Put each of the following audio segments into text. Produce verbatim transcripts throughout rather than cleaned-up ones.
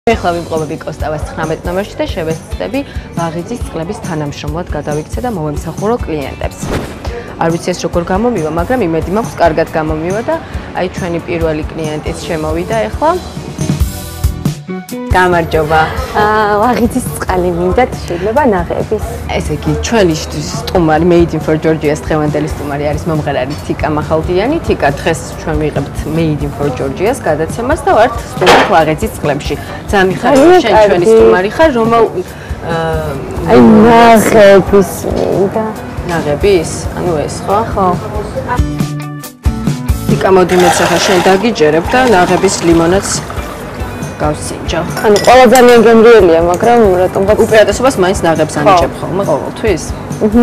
ეხლა ვიმყოფები კოსტავას ცხრამეტ ნომერში და შევეცდები ლაღიძის წყლების თანამშრომლად გადავიქცე და მოვემსახურო კლიენტებს. არ ვიცი ეს როგორ გამომივა, მაგრამ იმედი მაქვს კარგად გამომივა და აი ჩვენი პირველი კლიენტიც შემოვიდა ეხლა. გამარჯობა. აა ლაღიძის წყალი მინდათ შეიძლება ნაღების. ესე იგი ჩვენი სტუმარი Made in for Georgia-ს დღევანდელი სტუმარი არის მომღერალი თიკა მახალდიანი. თიკა დღეს ჩვენ ვიღებთ Made in for Georgia-ს გადაცემას და ვართ სტუმარი ლაღიძის წყლებში. ძალიან მიხარია შენ ჩვენი სტუმარი ხარ, რომელ აი ნაღების მინდა. ნაღების? ანუ ეს ხო? ხო. თიკა მოდი მეც ახლა შენ დაგიჯერებ და ნაღების ლიმონადს გავსინჯო. ანუ ყველა ძალიან გემრიელია, მაგრამ რატომღაც უპირატესობას მაინც ნაღებს ანიჭებ ხოლმე ყოველთვის. აჰა.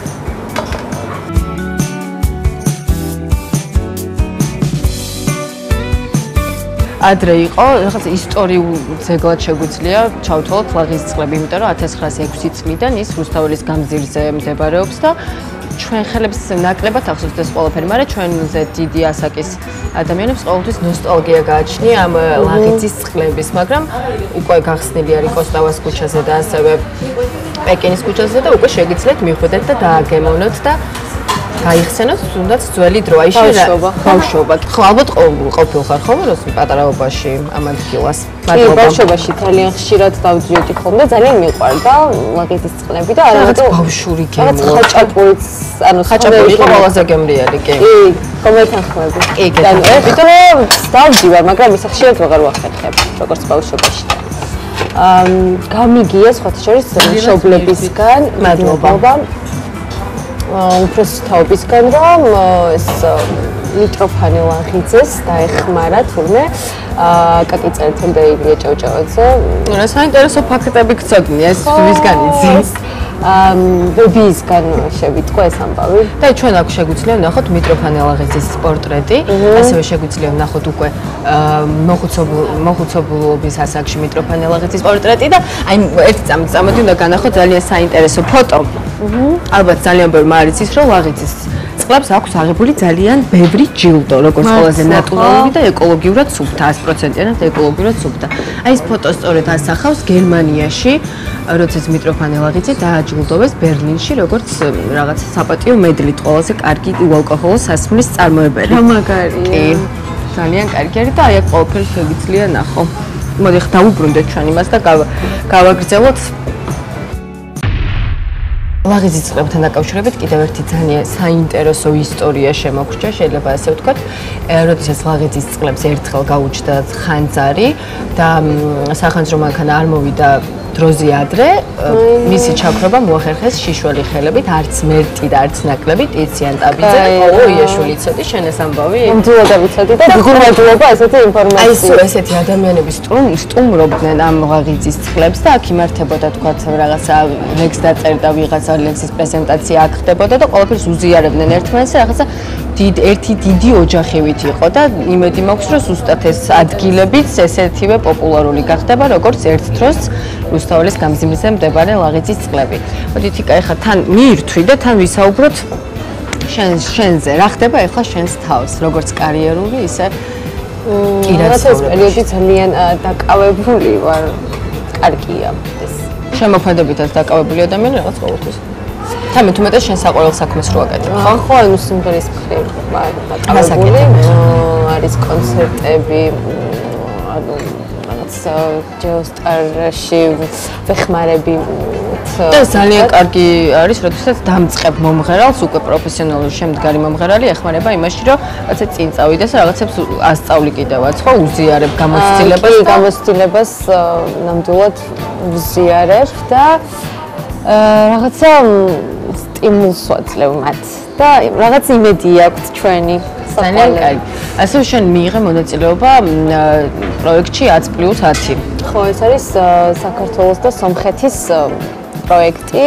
ადრე იყო, რაღაც ისტორიულ ძეგლად შეგვიძლია ჩავთვალოთ ლაღიძის წყლები, იმიტომ რომ ათას ცხრაასი ექვსი წლიდან ის რუსთაველის გამზირზე მდებარეობს და ჩვენ ხელებს ნაკლებად ახსოვს ეს ყველაფერი, მაგრამ ჩვენზე დიდი ასაკის ადამიანებს ყოველთვის ნოსტალგია გააჩნია ამ ლაღიძის წყლების, მაგრამ უკვე გახსნილი არის კოსტავას ქუჩაზე და ასევე პეკინის ქუჩაზე და უკვე შეგიძლიათ მიხვიდეთ და დააგემოვნოთ და გაიხსენოთ თუნდაც ძველი დრო. აი შენ ბავშვობა. ხო, ალბათ ყოფილ ხარ ხოლმე როცა პატარაობაში ამ ადგილას. მადლობა. ბავშვობაში ძალიან ხშირად დავდიოდი ხოლმე და ძალიან მიყვარდა ლაღიძის წყლები და რაღაც ბავშვური გემო. რაღაც ხაჭაპურიც, ანუ ხაჭაპური იყო ყველაზე გემრიელი, კი. კი, კომეთანხმები. კი, და ეხლა დავდივარ, მაგრამ ის ხშირად ვეღარ ვახერხებ, როგორც ბავშვობაში. აა გამიგია სხვათა შორის მშობლებისგან, მადლობა. უფროსი თაობისგან რომ ეს მიტროფანი ლაღიძეს დაეხმარა თურმე კაკი წერეთელი და ილია ჭავჭავაძე. რა საინტერესო ფაქტები გწოდნი ეს ვისგან იცის? ბებიისგან შევიტყო ეს ამბავი. და ჩვენ აქ შეგვიძლია ვნახოთ მიტროფანი ლაღიძის პორტრეტი, ასევე შეგვიძლია ვნახოთ უკვე მოხუცებულობის ასაკში მიტროფანი ლაღიძის პორტრეტი და აი ერთი წამოდი უნდა განახოთ ძალიან საინტერესო ფოტო. ალბათ ძალიან ბევრმა არ იცის, რომ ლაღიძის წყლებს აქვს აღებული ძალიან ბევრი ჯილდო, როგორც ყველაზე ნატურალური და ეკოლოგიურად სუფთა, ათი პროცენტიანად ეკოლოგიურად სუფთა. აი ეს ფოტო სწორედ ასახავს გერმანიაში, როდესაც მიტროფანი ლაღიძე დააჯილდოვეს ბერლინში, როგორც რაღაც საპატიო მედლით ყველაზე კარგი უალკოჰოლო სასმლის წარმოებელი. რა მაგარია. კი, ძალიან კარგი არის და აი აქ ყველაფერი შეგიძლია ნახო. მოდი ხა დავუბრუნდეთ ჩვენ იმას და გავაგრძელოთ. ლაღიძის წყლებთან დაკავშირებით კიდევ ერთი ძალიან საინტერესო ისტორია შემოგვრჩა, შეიძლება ასე ვთქვათ. როდესაც ლაღიძის წყლებს ერთხელ გაუჩნდა ხანძარი და სახანძრო მანქანა არ მოვიდა დროზე ადრე, მისი ჩაქრობა მოახერხეს შიშველი ხელებით, არც მერტი და არც ნაკლები ტიციან ტაბიძე. ო, იაშვილი ცოტი შენ ეს ამბავი? მძულოდა ვიცოდი და გულმოძულობა ესეთი ინფორმაცია. აი სულ ესეთი ადამიანები სტუმრობდნენ ამ ლაღიძის წყლებს და აქ იმართებოდა თქვათ რაღაცა ლექს დაწერდა ვიღაცა ლექსის პრეზენტაცია აქ ხდებოდა და ყველაფერს უზიარებდნენ ერთმანეთს და რაღაცა ერთი დიდი ოჯახივით იყო და იმედი მაქვს რომ ზუსტად ეს ადგილებიც ესეთივე პოპულარული გახდება როგორც ერთ დროს რუსთაველის გამზირზე მდებარე ლაღიძის წყლები. მოდი თიკა ეხლა თან მიირთვი და თან ვისაუბროთ შენ შენზე რა ხდება ეხლა შენს თავს როგორც კარიერული ისე კირაცის პერიოდი ძალიან დაკავებული ვარ. კარგია ეს. შემოქმედებითაც დაკავებული ადამიანი რაღაც ყოველთვის. თამე თუ მეტად შენ საყვარელ საქმეს რო აკეთებ, ხო? ხო, ანუ სიმღერის მხრივ ვარ დაკავებული. არის კონცერტები, ანუ რაღაც ჯეოსტარში ვეხმარები და ძალიან კარგი არის, როდესაც დამწყებ მომღერალს, უკვე პროფესიონალური შემდგარი მომღერალი ეხმარება იმაში, რომ რაღაცა წინ წავიდეს, რაღაცებს ასწავლი კიდევაც, ხო, უზიარებ გამოცდილებას და გამოცდილებას ნამდვილად ვზიარებ და რაღაცა სტიმულს ვაძლევ მათ და რაღაც იმედი აქვს ჩვენი ძალიან კარგი. ასევე შენ მიიღე მონაწილეობა პროექტში ათი პლუს ათი. ხო, ეს არის საქართველოს და სომხეთის პროექტი.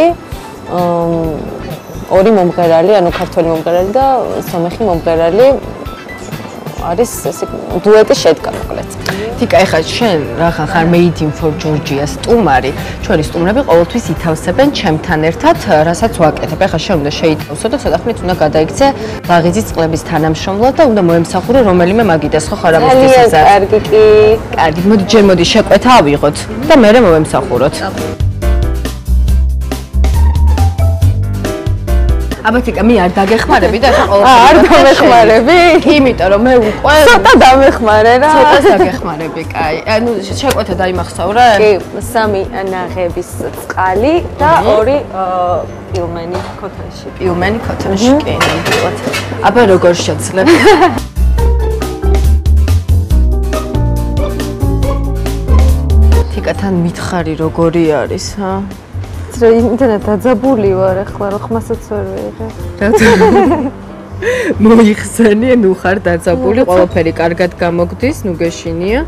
ორი მომღერალი, ანუ ქართველი მომღერალი და სომეხი მომღერალი არის ესე დუეტი შედგა მოკლედ. თიკა, ეხლა შენ რახან ხარ Made in for Georgia სტუმარი. ჩვენი სტუმრები ყოველთვის ითავსებენ ჩემთან ერთად, რასაც ვაკეთებ. ეხლა შენ უნდა შეითავსო და ცოტა ხნით უნდა გადაიქცე ლაღიძის წყლების თანამშრომლად და უნდა მოემსახურო რომელიმე მაგიდას, ხო ხარ ამისთვის ესა? კარგი კი. კარგი, მოდი ჯერ მოდი შეკვეთა ავიღოთ და მერე მოემსახუროთ. აბათიკა, მე არ დაგეხმარები და ეხლა ყოველთვის არ დამეხმარები? იმიტომ რომ მე უკვე ცოტა დამეხმარე რა. ცოტა დაგეხმარები, კაი. ანუ შეკვეთა დაიმახსოვრე? კი, სამი ნაღების წყალი და ორი პილმენი ქოთანში. პილმენი ქოთანში, კი, ნამდვილად. აბა როგორ შეძლებ? თიკა, თან მითხარი როგორი არის, ჰა? იმდენად დაძაბული ვარ ახლა, რომ ხმასაც ვერ ვიღე. მოიხსენი, ნუ ხარ დაძაბული, ყველაფერი კარგად გამოგდის, ნუ გეშინია.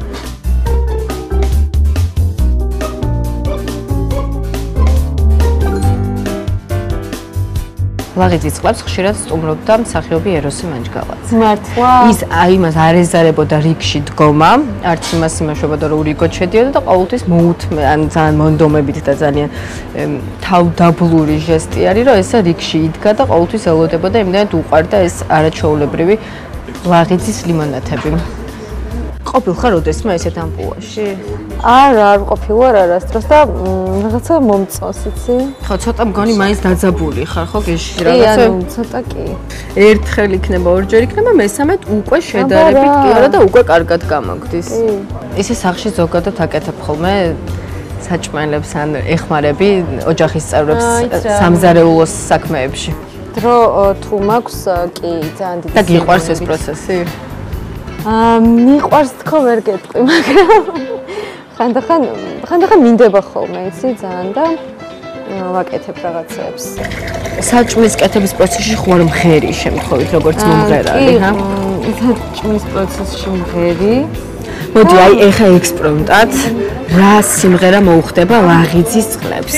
ლაღიძის წყლებს ხშირად სტუმრობდა მსახიობი ეროსი მანჯგალაძე. მართლა? ის იმას არ ეზარებოდა რიგში დგომა, არც იმას იმაშობოდა რომ რიგოთ შედიოდა და ყოველთვის მოუთმე, ან ძალიან მონდომებით და ძალიან თავდაბლური ჟესტი არის, რომ ესა რიგში იდგა და ყოველთვის ელოდებოდა, იმდენად უყვარდა ეს არაჩვეულებრივი ლაღიძის ლიმონათები. ყოფილ ხარ როდესმე ესეთ ამპულაში? არა, არ ყოფილი ვარ არასდროს და რაღაცა მომწონს, იცი? ხო, ცოტა მგონი მაინც დაძაბული ხარ, ხო, გეში რაღაცა? კი, ანუ ცოტა კი. ერთხელ იქნება, ორჯერ იქნება, მესამედ უკვე შედარებით კი არა და უკვე კარგად გამოგდის. ისე სახში ზოგადად აკეთებ ხოლმე საჭმელებს ან ეხმარები ოჯახის წევრებს სამზარეულოს საქმეებში. დრო თუ მაქვს, კი, ძალიან დიდი. და გიყვარს ეს პროცესი? აა, მიყვარს თქო ვერ გეტყვი, მაგრამ ხანდახან ხანდახან მინდება ხოლმე, იცი, ძალიან და ვაკეთებ რაღაცებს. საჭმლის კეთების პროცესში ხوار მღერი შემთხვევით, როგორც მომღერალი, ჰა? საჭმლის პროცესში მღერი. მოდი, აი, ეხა ექსპრომტად, რა სიმღერა მოუხდება ლაღიძის წყლებს?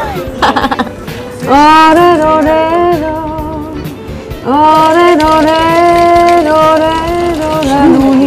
არე რორე რო არე რორე რორე რორე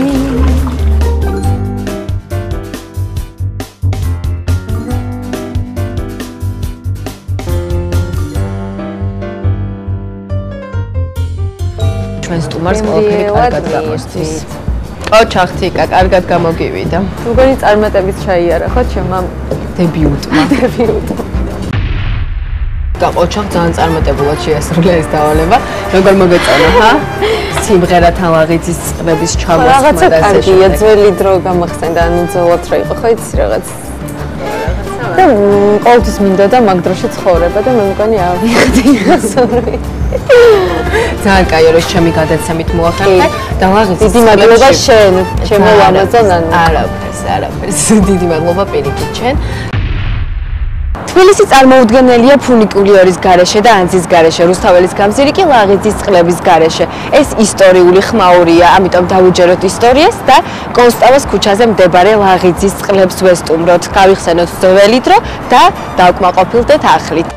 ჩვენ სტუმარს ყველაფერი კარგად გამოსდის. ოჩახთიკა, კარგად გამოგივიდა. როგორი წარმატებით ჩაიარა ხო ჩემმა დებიუტმა. დებიუტმა. და ოჩახ ძალიან წარმატებულად შეასრულა ეს დავალება. როგორ მოგეწონა, ჰა? სიმღერათან ლაღიძის წყლების ჩამოსხმა და რაღაცა კარგია, ძველი დრო გამახსენდა, ანუ ძველად რა იყო, ხო იცი რაღაც. და ყოველთვის მინდა და მაგ დროში ცხოვრება და მე მგონი ავიღდი ასორი. ძალიან კაი არის ჩემი გადაცემით მოახერხე და ლაღიძის დიდი მადლობა შენ, ჩემო ამაზონ ანუ. არაფერს, არაფერს. დიდი მადლობა პირიქით შენ. თბილისი წარმოუდგენელია ფუნიკულიორის გარეშე და ანძის გარეშე, რუსთაველის გამზირი კი ლაღიძის წყლების გარეშე. ეს ისტორიული ხმაურია, ამიტომ დავუჯეროთ ისტორიას და კონსტავას ქუჩაზე მდებარე ლაღიძის წყლებს ვესტუმროთ. გავიხსენოთ ძველი დრო და დავკმაყოფილდეთ ახლით.